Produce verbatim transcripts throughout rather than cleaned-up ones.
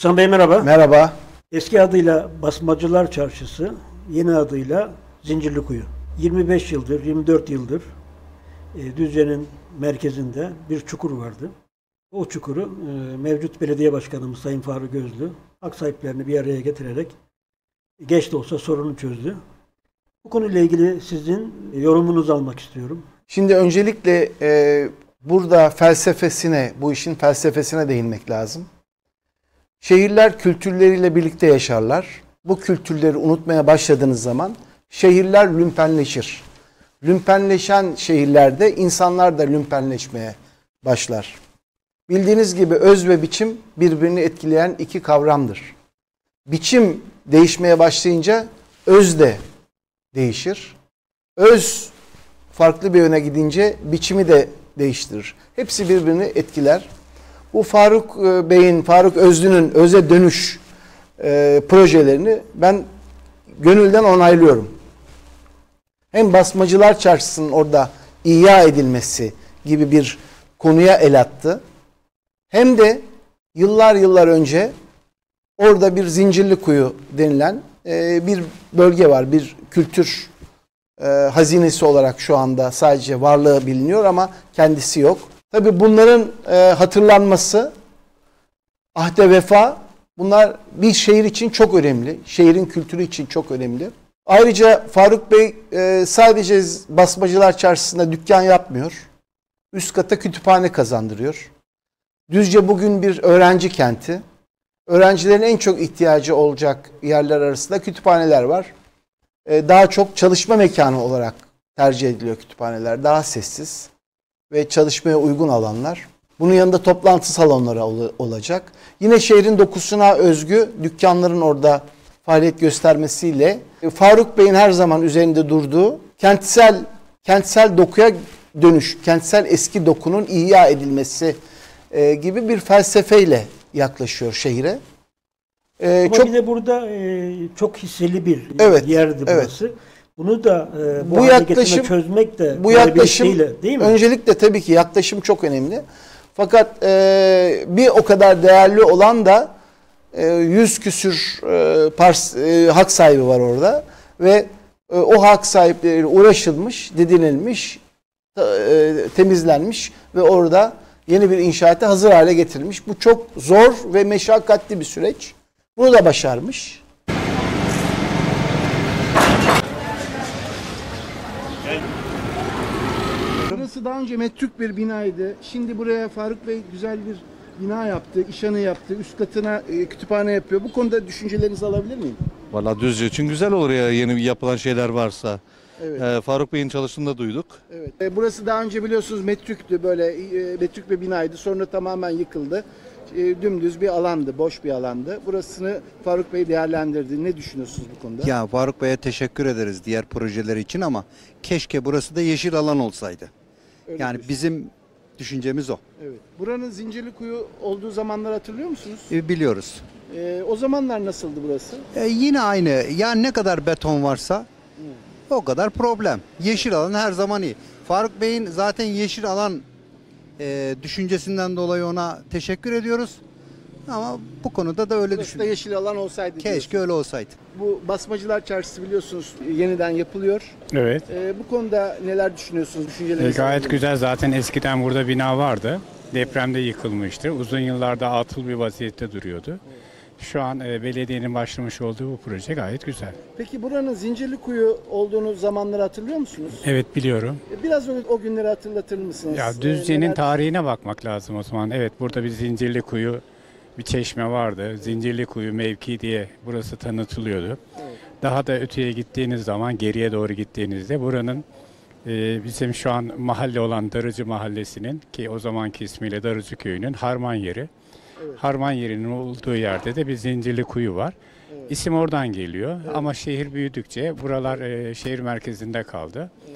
Hasan Bey merhaba. Merhaba. Eski adıyla Basmacılar Çarşısı, yeni adıyla Zincirlikuyu. yirmi beş yıldır, yirmi dört yıldır e, Düzce'nin merkezinde bir çukur vardı. O çukuru e, mevcut belediye başkanımız Sayın Faruk Özlü hak sahiplerini bir araya getirerek geç de olsa sorunu çözdü. Bu konuyla ilgili sizin yorumunuzu almak istiyorum. Şimdi öncelikle e, burada felsefesine, bu işin felsefesine değinmek lazım. Şehirler kültürleriyle birlikte yaşarlar. Bu kültürleri unutmaya başladığınız zaman şehirler lümpenleşir. Lümpenleşen şehirlerde insanlar da lümpenleşmeye başlar. Bildiğiniz gibi öz ve biçim birbirini etkileyen iki kavramdır. Biçim değişmeye başlayınca öz de değişir. Öz farklı bir yöne gidince biçimi de değiştirir. Hepsi birbirini etkiler. Bu Faruk Bey'in, Faruk Özlü'nün öze dönüş e, projelerini ben gönülden onaylıyorum. Hem Basmacılar Çarşısı'nın orada ihya edilmesi gibi bir konuya el attı. Hem de yıllar yıllar önce orada bir Zincirlikuyu denilen e, bir bölge var. Bir kültür e, hazinesi olarak şu anda sadece varlığı biliniyor ama kendisi yok. Tabii bunların e, hatırlanması, ahde vefa, bunlar bir şehir için çok önemli. Şehrin kültürü için çok önemli. Ayrıca Faruk Bey e, sadece Basmacılar Çarşısı'nda dükkan yapmıyor. Üst kata kütüphane kazandırıyor. Düzce bugün bir öğrenci kenti. Öğrencilerin en çok ihtiyacı olacak yerler arasında kütüphaneler var. E, daha çok çalışma mekanı olarak tercih ediliyor kütüphaneler. Daha sessiz ve çalışmaya uygun alanlar. Bunun yanında toplantı salonları ol olacak. Yine şehrin dokusuna özgü dükkanların orada faaliyet göstermesiyle Faruk Bey'in her zaman üzerinde durduğu kentsel kentsel dokuya dönüş, kentsel eski dokunun ihya edilmesi e, gibi bir felsefeyle yaklaşıyor şehire. E, Ama çok, bir de burada e, çok hisseli bir evet, yerdi burası. Evet. Bunu da e, bu, bu yaklaşım çözmek de bu yaklaşım şeyle, değil mi? Öncelikle tabii ki yaklaşım çok önemli. Fakat e, bir o kadar değerli olan da e, yüz küsür e, pars, e, hak sahibi var orada ve e, o hak sahipleriyle uğraşılmış, didinilmiş, e, temizlenmiş ve orada yeni bir inşaata hazır hale getirilmiş. Bu çok zor ve meşakkatli bir süreç. Bunu da başarmış. Burası daha önce metruk bir binaydı. Şimdi buraya Faruk Bey güzel bir bina yaptı, işhanı yaptı, üst katına e, kütüphane yapıyor. Bu konuda düşüncelerinizi alabilir miyim? Vallahi Düzce için güzel olur ya, yeni yapılan şeyler varsa. Evet. Ee, Faruk Bey'in çalıştığını da duyduk. Evet. E, burası daha önce biliyorsunuz metrüktü, böyle e, metrük bir binaydı. Sonra tamamen yıkıldı. E, dümdüz bir alandı, boş bir alandı. Burasını Faruk Bey değerlendirdi. Ne düşünüyorsunuz bu konuda? Ya Faruk Bey'e teşekkür ederiz diğer projeler için ama keşke burası da yeşil alan olsaydı. Öyle yani düşün. bizim düşüncemiz o. Evet. Buranın Zincirlikuyu olduğu zamanları hatırlıyor musunuz? E, biliyoruz. E, o zamanlar nasıldı burası? E, yine aynı. Yani ne kadar beton varsa hmm. o kadar problem. Yeşil alan her zaman iyi. Faruk Bey'in zaten yeşil alan e, düşüncesinden dolayı ona teşekkür ediyoruz. Ama bu konuda da öyle düşünüyorum. Yeşil alan olsaydı. Keşke diyorsun. öyle olsaydı. Bu Basmacılar Çarşısı biliyorsunuz yeniden yapılıyor. Evet. Ee, bu konuda neler düşünüyorsunuz? Düşünceleriniz E, gayet var. güzel. Zaten eskiden burada bina vardı. Depremde yıkılmıştı. Uzun yıllarda atıl bir vaziyette duruyordu. Evet. Şu an e, belediyenin başlamış olduğu bu proje gayet güzel. Peki buranın Zincirlikuyu olduğunu zamanları hatırlıyor musunuz? Evet, biliyorum. Biraz o, o günleri hatırlatır mısınız? Ya Düzce'nin ee, neler... tarihine bakmak lazım o zaman. Evet, burada bir Zincirlikuyu, bir çeşme vardı. Zincirlikuyu mevki diye burası tanıtılıyordu. Evet. Daha da öteye gittiğiniz zaman, geriye doğru gittiğinizde buranın e, bizim şu an mahalle olan Darıcı Mahallesi'nin, ki o zamanki ismiyle Darıcı Köyü'nün harman yeri. Evet. Harman yerinin olduğu yerde de bir Zincirlikuyu var. Evet. İsim oradan geliyor. Evet. Ama şehir büyüdükçe buralar e, şehir merkezinde kaldı. Evet.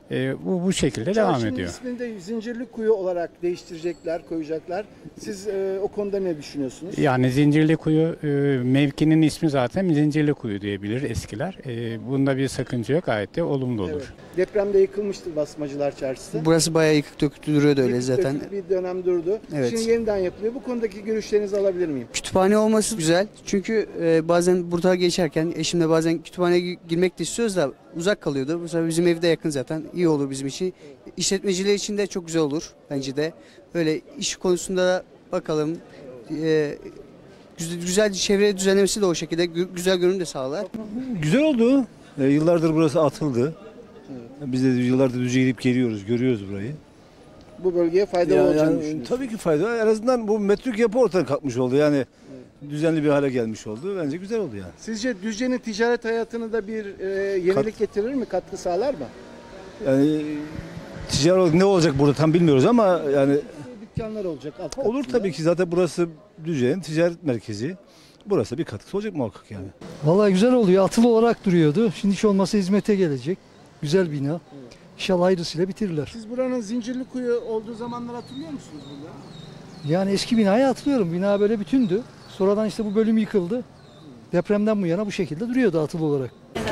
E, bu bu şekilde devam Çarşının ediyor. ismini de Zincirlikuyu olarak değiştirecekler, koyacaklar. Siz e, o konuda ne düşünüyorsunuz? Yani Zincirlikuyu e, mevkinin ismi zaten Zincirlikuyu diyebilir eskiler. E, bunda bir sakınca yok, gayet de olumlu olur. Evet. Depremde yıkılmıştır Basmacılar Çarşısı. Burası bayağı yıkık dökük duruyordu öyle Yıkık zaten. dökük bir dönem durdu. Evet. Şimdi yeniden yapılıyor. Bu konudaki görüşlerinizi alabilir miyim? Kütüphane olması güzel. Çünkü e, bazen burada geçerken eşimle bazen kütüphaneye gi- girmek de istiyoruz da uzak kalıyordu. Bu sefer bizim evde yakın zaten. İyi olur bizim için. İşletmeciler için de çok güzel olur bence de. Öyle iş konusunda da bakalım. E, güzel, güzel çevre düzenlemesi de o şekilde gü- güzel görünüm de sağlar. Güzel oldu. E, yıllardır burası atıldı. Biz de yıllardır Düzce'ye gidip geliyoruz, görüyoruz burayı. Bu bölgeye faydalı Yani, olacağını yani düşünüyorsunuz. tabii ki faydalı. En azından bu metrik yapı ortadan kalkmış oldu. Yani düzenli bir hale gelmiş oldu. Bence güzel oldu yani. Sizce Düzce'nin ticaret hayatına da bir e, yenilik Kat- getirir mi? Katkı sağlar mı? Yani ticari olarak ne olacak burada tam bilmiyoruz ama yani Dükkanlar olacak. Alt olur katında. tabii ki. Zaten burası Düzce'nin ticaret merkezi. Burası bir katkısı olacak muhakkak yani. Vallahi güzel oluyor. Atılı olarak duruyordu. Şimdi hiç olmazsa hizmete gelecek. Güzel bina. İnşallah hayırlısıyla bitirirler. Siz buranın Zincirlikuyu olduğu zamanlar hatırlıyor musunuz burada? Yani eski binaya hatırlıyorum. Bina böyle bütündü. Sonradan işte bu bölüm yıkıldı. Depremden bu yana bu şekilde duruyordu atılı olarak.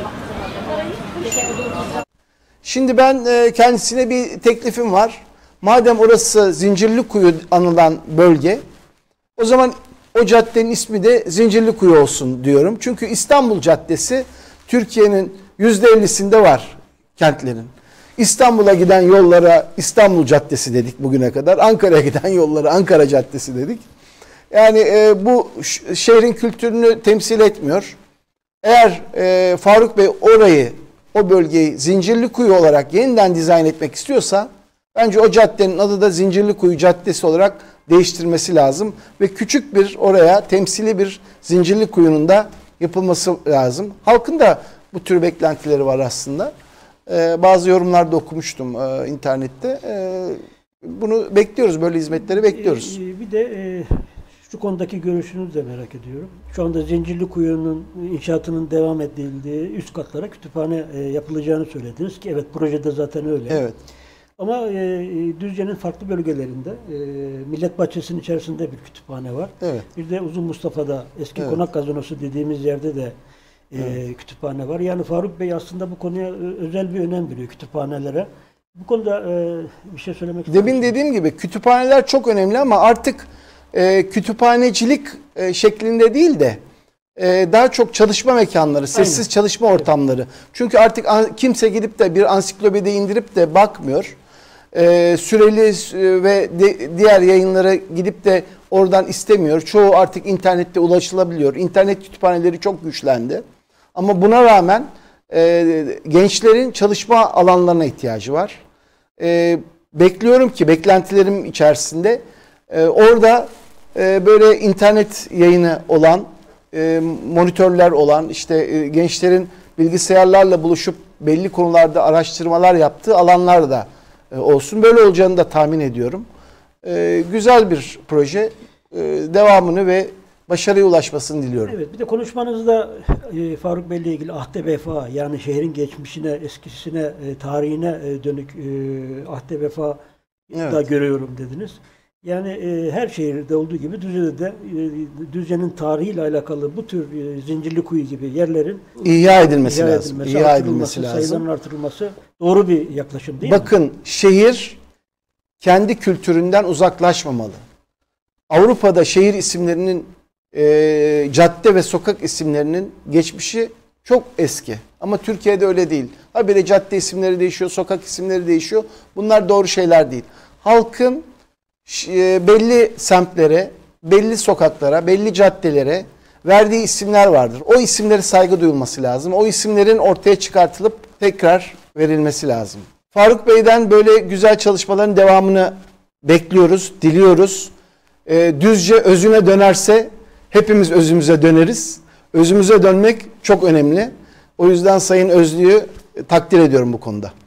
Şimdi ben e, kendisine bir teklifim var. Madem orası Zincirlikuyu anılan bölge, o zaman o caddenin ismi de Zincirlikuyu olsun diyorum. Çünkü İstanbul Caddesi Türkiye'nin yüzde ellisinde var kentlerin. İstanbul'a giden yollara İstanbul Caddesi dedik bugüne kadar. Ankara'ya giden yollara Ankara Caddesi dedik. Yani e, bu ş- şehrin kültürünü temsil etmiyor. Eğer e, Faruk Bey orayı, o bölgeyi Zincirlikuyu olarak yeniden dizayn etmek istiyorsa bence o caddenin adı da Zincirlikuyu Caddesi olarak değiştirmesi lazım. Ve küçük bir oraya temsili bir Zincirlikuyu'nun da yapılması lazım. Halkın da bu tür beklentileri var aslında. Ee, bazı yorumlarda okumuştum e, internette. Ee, bunu bekliyoruz, böyle hizmetleri bekliyoruz. Ee, Bir de e, şu konudaki görüşünüzü de merak ediyorum. Şu anda Zincirlikuyu'nun inşaatının devam edildiği üst katlara kütüphane e, yapılacağını söylediniz ki evet, projede zaten öyle. Evet. Ama e, Düzce'nin farklı bölgelerinde e, Millet Bahçesi'nin içerisinde bir kütüphane var. Evet. Bir de Uzun Mustafa'da eski Evet. Konak Gazinosu dediğimiz yerde de e, Evet. kütüphane var. Yani Faruk Bey aslında bu konuya ö- özel bir önem veriyor, kütüphanelere. Bu konuda e, bir şey söylemek ister Demin misiniz? dediğim gibi kütüphaneler çok önemli ama artık e, kütüphanecilik e, şeklinde değil de e, daha çok çalışma mekanları, sessiz Aynen. çalışma ortamları. Çünkü artık an- kimse gidip de bir ansiklopedi indirip de bakmıyor. E, süreli e, ve de- diğer yayınlara gidip de oradan istemiyor. Çoğu artık internette ulaşılabiliyor. İnternet kütüphaneleri çok güçlendi. Ama buna rağmen e, gençlerin çalışma alanlarına ihtiyacı var. E, bekliyorum ki beklentilerim içerisinde e, orada e, böyle internet yayını olan, e, monitörler olan, işte e, gençlerin bilgisayarlarla buluşup belli konularda araştırmalar yaptığı alanlar da e, olsun. Böyle olacağını da tahmin ediyorum. E, güzel bir proje. E, devamını ve başarıya ulaşmasını diliyorum. Evet, bir de konuşmanızda e, Faruk Bey'le ilgili ahde vefa, yani şehrin geçmişine, eskisine, e, tarihine e, dönük e, ahde vefa da Evet. görüyorum dediniz. Yani e, her şehirde olduğu gibi Düzce'de de e, Düzce'nin tarihiyle alakalı bu tür e, Zincirlikuyu gibi yerlerin İhya edilmesi ihya lazım. edilmesi, İhya artırılması, edilmesi lazım. sayıların artırılması doğru bir yaklaşım değil mi? Bakın, şehir kendi kültüründen uzaklaşmamalı. Avrupa'da şehir isimlerinin, e, cadde ve sokak isimlerinin geçmişi çok eski. Ama Türkiye'de öyle değil. Habire cadde isimleri değişiyor, sokak isimleri değişiyor. Bunlar doğru şeyler değil. Halkın ş- e, belli semtlere, belli sokaklara, belli caddelere verdiği isimler vardır. O isimlere saygı duyulması lazım. O isimlerin ortaya çıkartılıp tekrar verilmesi lazım. Faruk Bey'den böyle güzel çalışmaların devamını bekliyoruz, diliyoruz. E, Düzce özüne dönerse hepimiz özümüze döneriz. Özümüze dönmek çok önemli. O yüzden Sayın Özlü'yü takdir ediyorum bu konuda.